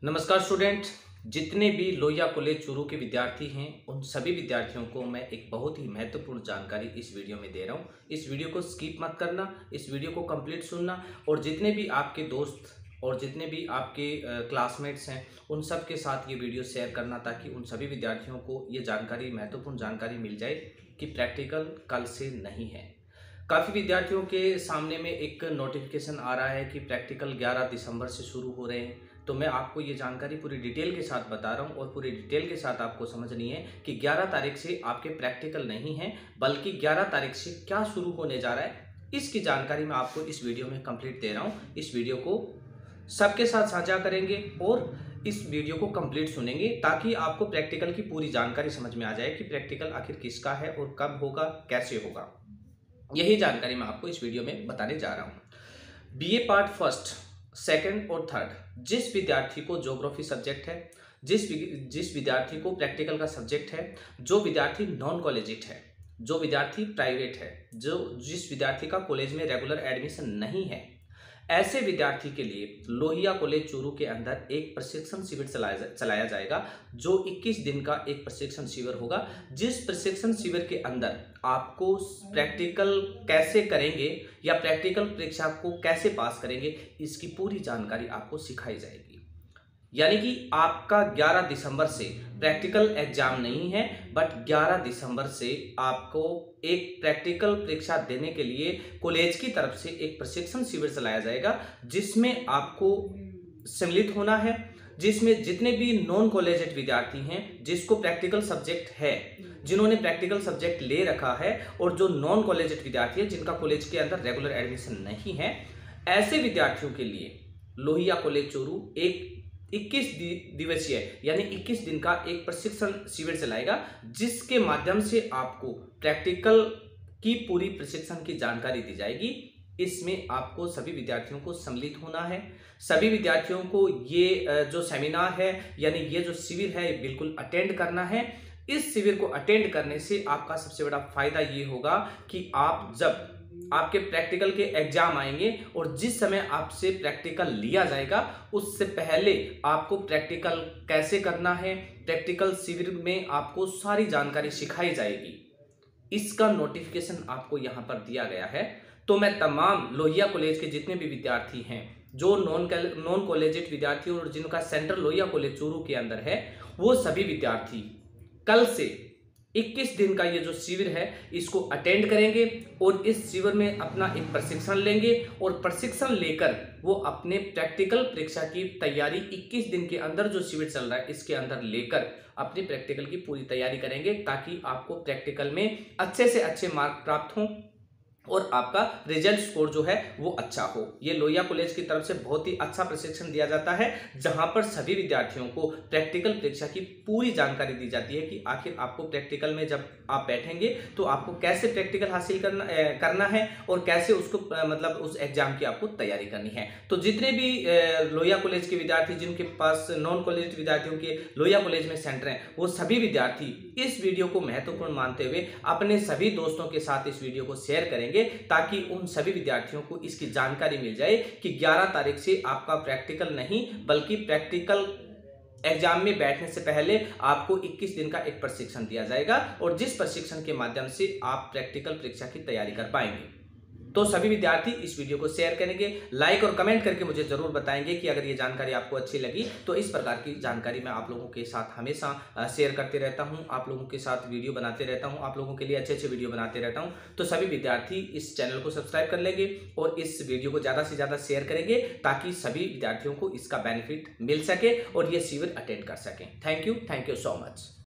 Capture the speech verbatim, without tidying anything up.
नमस्कार स्टूडेंट। जितने भी लोहिया कॉलेज चूरू के विद्यार्थी हैं उन सभी विद्यार्थियों को मैं एक बहुत ही महत्वपूर्ण जानकारी इस वीडियो में दे रहा हूं। इस वीडियो को स्किप मत करना, इस वीडियो को कंप्लीट सुनना और जितने भी आपके दोस्त और जितने भी आपके क्लासमेट्स हैं उन सब के साथ ये वीडियो शेयर करना, ताकि उन सभी विद्यार्थियों को ये जानकारी महत्वपूर्ण जानकारी मिल जाए कि प्रैक्टिकल कल से नहीं है। काफ़ी विद्यार्थियों के सामने में एक नोटिफिकेशन आ रहा है कि प्रैक्टिकल ग्यारह दिसंबर से शुरू हो रहे हैं। तो मैं आपको ये जानकारी पूरी डिटेल के साथ बता रहा हूँ और पूरी डिटेल के साथ आपको समझनी है कि ग्यारह तारीख से आपके प्रैक्टिकल नहीं है, बल्कि ग्यारह तारीख से क्या शुरू होने जा रहा है, इसकी जानकारी मैं आपको इस वीडियो में कंप्लीट दे रहा हूँ। इस वीडियो को सबके साथ साझा करेंगे और इस वीडियो को कंप्लीट सुनेंगे, ताकि आपको प्रैक्टिकल की पूरी जानकारी समझ में आ जाए कि प्रैक्टिकल आखिर किसका है और कब होगा, कैसे होगा। यही जानकारी मैं आपको इस वीडियो में बताने जा रहा हूँ। बीए पार्ट फर्स्ट, सेकंड और थर्ड, जिस विद्यार्थी को ज्योग्राफी सब्जेक्ट है, जिस जिस विद्यार्थी को प्रैक्टिकल का सब्जेक्ट है, जो विद्यार्थी नॉन कॉलेजिट है, जो विद्यार्थी प्राइवेट है, जो जिस विद्यार्थी का कॉलेज में रेगुलर एडमिशन नहीं है, ऐसे विद्यार्थी के लिए लोहिया कॉलेज चूरू के अंदर एक प्रशिक्षण शिविर चलाया चलाया जाएगा, जो इक्कीस दिन का एक प्रशिक्षण शिविर होगा। जिस प्रशिक्षण शिविर के अंदर आपको प्रैक्टिकल कैसे करेंगे या प्रैक्टिकल परीक्षा को कैसे पास करेंगे, इसकी पूरी जानकारी आपको सिखाई जाएगी। यानी कि आपका ग्यारह दिसंबर से प्रैक्टिकल एग्जाम नहीं है, बट ग्यारह दिसंबर से आपको एक प्रैक्टिकल परीक्षा देने के लिए कॉलेज की तरफ से एक प्रशिक्षण शिविर चलाया जाएगा, जिसमें आपको सम्मिलित होना है, जिसमें जितने भी नॉन कॉलेजेड विद्यार्थी हैं, जिसको प्रैक्टिकल सब्जेक्ट है, जिन्होंने प्रैक्टिकल सब्जेक्ट ले रखा है, और जो नॉन कॉलेजेड विद्यार्थी है जिनका कॉलेज के अंदर रेगुलर एडमिशन नहीं है, ऐसे विद्यार्थियों के लिए लोहिया कॉलेज चूरू एक इक्कीस दिवसीय यानी इक्कीस दिन का एक प्रशिक्षण शिविर चलाएगा, जिसके माध्यम से आपको प्रैक्टिकल की पूरी प्रशिक्षण की जानकारी दी जाएगी। इसमें आपको सभी विद्यार्थियों को सम्मिलित होना है। सभी विद्यार्थियों को ये जो सेमिनार है यानी ये जो शिविर है बिल्कुल अटेंड करना है। इस शिविर को अटेंड करने से आपका सबसे बड़ा फायदा ये होगा कि आप जब आपके प्रैक्टिकल के एग्जाम आएंगे और जिस समय आपसे प्रैक्टिकल लिया जाएगा, उससे पहले आपको प्रैक्टिकल कैसे करना है, प्रैक्टिकल शिविर में आपको सारी जानकारी सिखाई जाएगी। इसका नोटिफिकेशन आपको यहां पर दिया गया है। तो मैं तमाम लोहिया कॉलेज के जितने भी विद्यार्थी हैं, जो नॉन नॉन कॉलेजिएट विद्यार्थी और जिनका सेंटर लोहिया कॉलेज चूरू के अंदर है, वो सभी विद्यार्थी कल से इक्कीस दिन का ये जो शिविर है इसको अटेंड करेंगे और इस शिविर में अपना एक प्रशिक्षण लेंगे और प्रशिक्षण लेकर वो अपने प्रैक्टिकल परीक्षा की तैयारी इक्कीस दिन के अंदर जो शिविर चल रहा है इसके अंदर लेकर अपनी प्रैक्टिकल की पूरी तैयारी करेंगे, ताकि आपको प्रैक्टिकल में अच्छे से अच्छे मार्क प्राप्त हों और आपका रिजल्ट स्कोर जो है वो अच्छा हो। ये लोहिया कॉलेज की तरफ से बहुत ही अच्छा प्रशिक्षण दिया जाता है, जहां पर सभी विद्यार्थियों को प्रैक्टिकल परीक्षा की पूरी जानकारी दी जाती है कि आखिर आपको प्रैक्टिकल में जब आप बैठेंगे तो आपको कैसे प्रैक्टिकल हासिल करना ए, करना है और कैसे उसको ए, मतलब उस एग्जाम की आपको तैयारी करनी है। तो जितने भी लोहिया कॉलेज के विद्यार्थी जिनके पास नॉन कॉलेज विद्यार्थियों के लोहिया कॉलेज में सेंटर हैं, वो सभी विद्यार्थी इस वीडियो को महत्वपूर्ण मानते हुए अपने सभी दोस्तों के साथ इस वीडियो को शेयर करेंगे, ताकि उन सभी विद्यार्थियों को इसकी जानकारी मिल जाए कि ग्यारह तारीख से आपका प्रैक्टिकल नहीं, बल्कि प्रैक्टिकल एग्जाम में बैठने से पहले आपको इक्कीस दिन का एक प्रशिक्षण दिया जाएगा और जिस प्रशिक्षण के माध्यम से आप प्रैक्टिकल परीक्षा की तैयारी कर पाएंगे। तो सभी विद्यार्थी इस वीडियो को शेयर करेंगे, लाइक और कमेंट करके मुझे जरूर बताएंगे कि अगर ये जानकारी आपको अच्छी लगी। तो इस प्रकार की जानकारी मैं आप लोगों के साथ हमेशा शेयर करते रहता हूं, आप लोगों के साथ वीडियो बनाते रहता हूं, आप लोगों के लिए अच्छे अच्छे वीडियो बनाते रहता हूं। तो सभी विद्यार्थी इस चैनल को सब्सक्राइब कर लेंगे और इस वीडियो को ज़्यादा से ज़्यादा शेयर करेंगे, ताकि सभी विद्यार्थियों को इसका बेनिफिट मिल सके और ये शिविर अटेंड कर सकें। Thank you thank you so much.